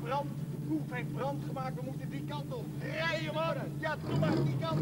brand. De koef heeft brand gemaakt, we moeten die kant op. Rijden, man! Ja, doe maar, die kant.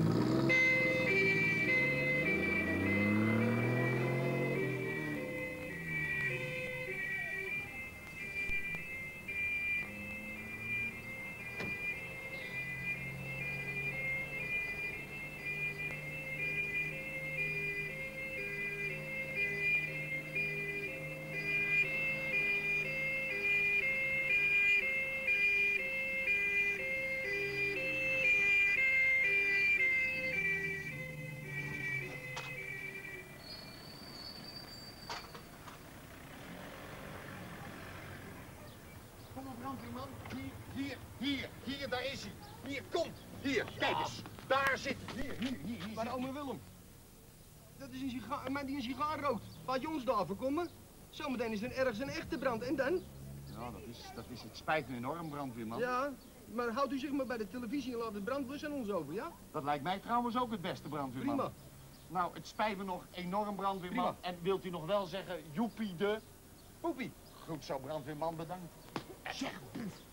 Kom op, brandweerman. Hier, daar is hij. Hier, kom. Hier, kijk eens. Daar zit hij. Hier. Maar ome Willem, dat is een sigaar, maar die een sigaar rookt. Laat je ons daarvoor komen? Zometeen is er ergens een echte brand. En dan? Ja, dat is het spijt me enorm, brandweerman. Ja, maar houdt u zich maar bij de televisie en laat het brandbus aan ons over, ja? Dat lijkt mij trouwens ook het beste, brandweerman. Prima. Nou, het spijt me nog enorm, brandweerman. Prima. En wilt u nog wel zeggen, joepie de... Poepie. Goed zo, brandweerman, bedankt. Zeg, boef.